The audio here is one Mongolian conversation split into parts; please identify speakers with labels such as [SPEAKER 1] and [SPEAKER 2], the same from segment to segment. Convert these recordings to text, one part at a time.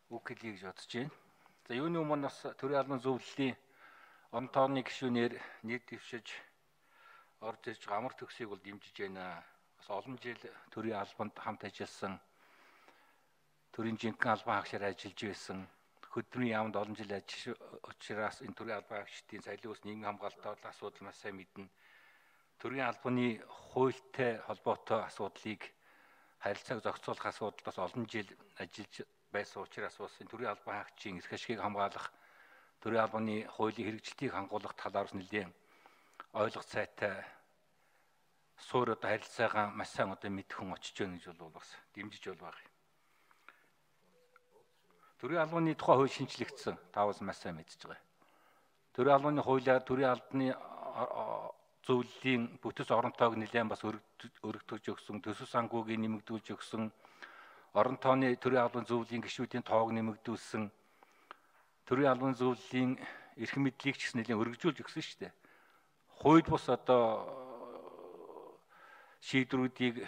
[SPEAKER 1] үг хэлье гэж бодож байна. За юуны өмнө бас төрийн албан зөвлөлийн он тооны гишүүнээр нийт дэвшиж орж ирж байгаа амар төгсийг бол дэмжиж байна. Бас олон жил төрийн албанд хамт ажилласан төрийн жинхэнэ албан хаагчаар ажиллаж байсан хөдөлмөрийн яамд олон жил ажиллаж учраас энэ төрийн албан хаагчдын соёлын ус нийгмийн хамгаалалтын асуудал маш сайн мэднэ. Төрийн албаны хуультай холбоотой асуудлыг харилцааг зохицуулах асуудал бас олон жил ажиллаж байсан учраас бас энэ төрийн албан хаагчийн эрх ашигыг хамгаалах, төрийн албаны хуулийн хэрэгжилтийг хангуулах талаар нэлээд ойлгох цайтай суур одоо харилцаагаа маш сайн одоо мэдэх хүн очиж байна гэж бол бас дэмжиж байна. Төрийн албаны тухай хууль шинжлэгдсэн. Таавал маш сайн мэдж байгаа. Төрийн албаны хуулиар төрийн албаны зөвлөлийн бүтэц оронтойг нэлээд бас өргөдөж өгсөн, төсөв санхүүгийг нэмэгдүүлж өгсөн, орон тооны төрийн албан зөвлөлийн гишүүдийн тоог нэмэгдүүлсэн, төрийн албан зөвлөлийн эрх мэдлийг ч гэсэн нэлээд өргөжүүлж өгсөн шүү дээ. Хууль бус одоо шийдвэрүүдийг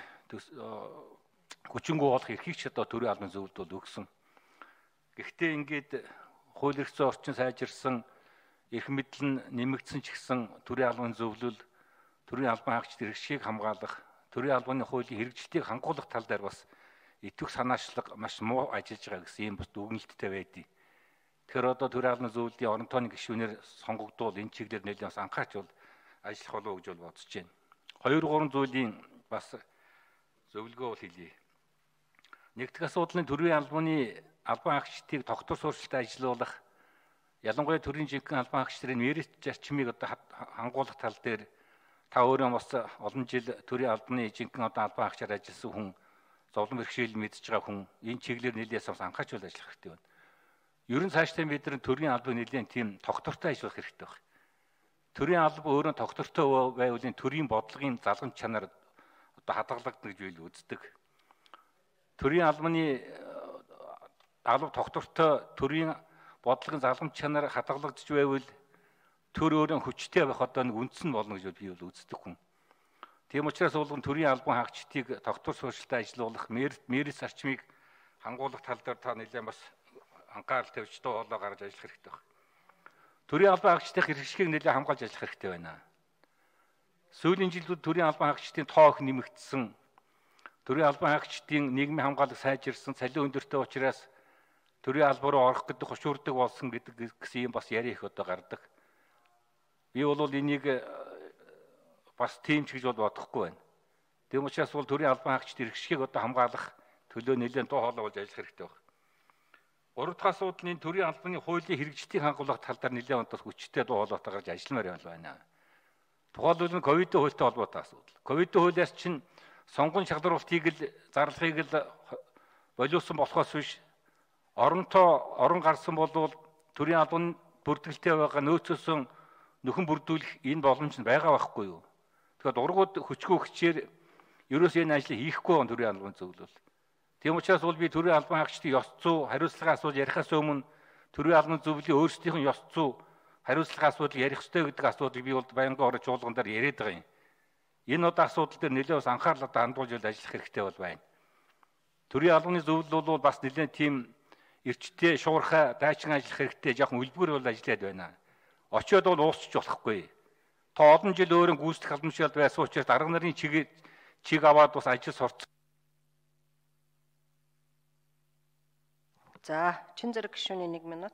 [SPEAKER 1] хүчингү болох эрхийг ч одоо төрийн албан зөвлөлд бол өгсөн. Гэхдээ ингээд хууль эрх зүйн орчин сайжирсан, эрх мэдэл нь нэмэгдсэн ч гэсэн төрийн албан зөвлөл, төрийн албан хаагчдын эрх ашигыг хамгаалах, төрийн албаны хуулийн хэрэгжилтийг хангуулах тал дээр бас идэвх санаачлаг маш муу ажиллаж байгаа гэсэн ийм бас дүгнэлттэй байдгийг. Тэгэхээр одоо төрийн албан зөвлөлийн орон тооны гишүүнээр сонгогдвол энэ чиглэлээр нэлээд бас анхаарч бол ажиллах болов уу гэж бол бодож байна. 2-3 зүйлийн бас зөвлөгөө бол хэлье. Нэгдүгээр асуудал нь төрийн албаны албан хаагчдыг тогтвор суурьшилтай ажиллуулах, ялангуяа төрийн жинхэнэ албан хаагчдын мэрэт зарчмыг одоо хангуулах тал дээр та өөрөө бас олон жил төрийн албаны жинхэнэ одоо албан хаагчаар ажилласан хүн, зовлон бэрхшээл мэдж байгаа хүн энэ чиглэлээр нэлээд бас анхаарч бол ажиллах хэрэгтэй байна. Ер нь цаашдаа бид нар төрийн албан нэлээд тийм тогтвортой ажиллах хэрэгтэй байна. Төрийн алба өөрөө тогтвортой байвал төрийн бодлогын залгамж чанар одоо хадгалагдана гэж би үздэг. Төрийн албаны алба тогтвортой төрийн бодлогын залгамж чанар хадгалагдж байвал төр өөрөө хүчтэй байх одоо нэг үндсэн болно гэж би бол үздэг хүн. Тийм учраас болгон төрийн албан хаагчдыг тогтвор суурьшилтай ажиллуулах, мэрэт зарчмыг хангуулах тал дээр та нэлээд бас анхаарал тавьж тоо хоолой гаргаж ажиллах хэрэгтэй байна. Төрийн албан хаагчдын эрх ашигыг нэлээд хамгаалж ажиллах хэрэгтэй байна. Сүүлийн жилүүд төрийн албан хаагчдын тоог нэмэгдсэн, төрийн албан хаагчдын нийгмийн хамгаалалт сайжирсан, цалин өндөртэй учраас төрийн албан руу орох гэдэг хушуурдаг болсон гэдэг гэсэн юм бас яриа их одоо гардаг. Би бол энийг бас тийм ч гэж бол бодохгүй байна. Тийм учраас бол төрийн албан хаагчдын эрх ашигыг одоо хамгаалах төлөө нэлээд тоо хоолой болж ажиллах хэрэгтэй байна. Гурав дахь асуудал нь төрийн албаны хуулийн хэрэгжилтийг хангуулах тал дээр нэлээд онцлог хүчтэй дуу хоолойтой гарч ажилламаар байна. Тухайлбал ковидын хуультай холбоотой асуудал. Ковидын хуулиас чинь сонгон шалгаруулалтыг л зарлахыг л болиулсан болохоос биш орон гарсан бол төрийн албан бүртгэлтэй байгаа нөөцөөсөн нөхөн бүрдүүлэх энэ боломж нь байгаа байхгүй юу? Тэгэхээр дургууд хүчгүй хүчээр ерөөсөө энэ ажлыг хийхгүй байгаа төрийн албан зөвлөл. Тийм учраас бол би төрийн албан хаагчдын ёс зүй хариуцлагын асуудал ярихаас өмнө төрийн албан зөвлөлийн өөрсдийнх нь ёс зүй хариуцлагын асуудал ярих ёстой гэдэг асуудыг би бол байнгын орж уулган дээр яриад байгаа юм. Энэ одоо асуудал дээр нэлээд бас анхаарал одоо хандуулж ажиллах хэрэгтэй бол байна. Төрийн албаны зөвлөл бол бас нэлээд тийм эрчтэй шуурхай дайчин ажиллах хэрэгтэй, жоохон үлбэр бол ажиллаад байна. Очиод бол уусчих болохгүй. Та олон жил өөрөө гүйцэтгэх албанчлал байсан учраас дарга нарын чиг аваад бас ажил сурч.
[SPEAKER 2] За, чин зэрэг гишүүний 1 минут.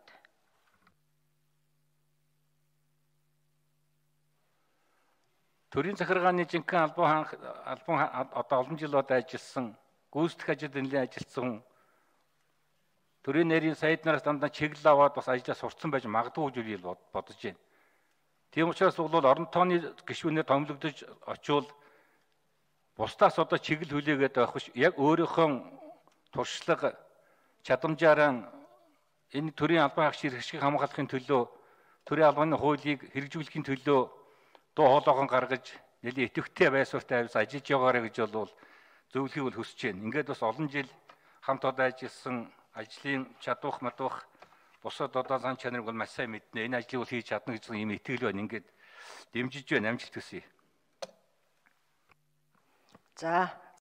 [SPEAKER 1] Төрийн захиргааны жинхэнэ албан одоо олон жил одоо ажилласан, гүйцэтгэх ажилд нэлээд ажилласан төрийн нарийн саяд нараас дандаа чиглэл аваад бас ажиллаа сурцсан байж магадгүй гэж би бодож байна. Тийм учраас бол орон тооны гишүүнээр томилогдож очивол бусдаас одоо чиглэл хүлээгээд байх биш, яг өөрийнхөө туршлага чадамжаараа энэ төрийн албан хаагчдын эрх ашигыг хамгаалахын төлөө, төрийн албаны хуулийг хэрэгжүүлэхийн төлөө дуу хоолойгоо гаргаж нэлээд идэвхтэй байсвартай ажиллаж байгаарэ гэж бол зөвлөхийг бол хүсэж байна. Ингээд бас олон жил хамт одоо ажилласан ажлын чадвах мадвах бусад одоо зан чанарыг бол маш сайн мэднэ. Энэ ажлыг бол хийж чадна гэсэн юм итгэл байна. Ингээд дэмжиж байна, амжилт хүсье.
[SPEAKER 2] За,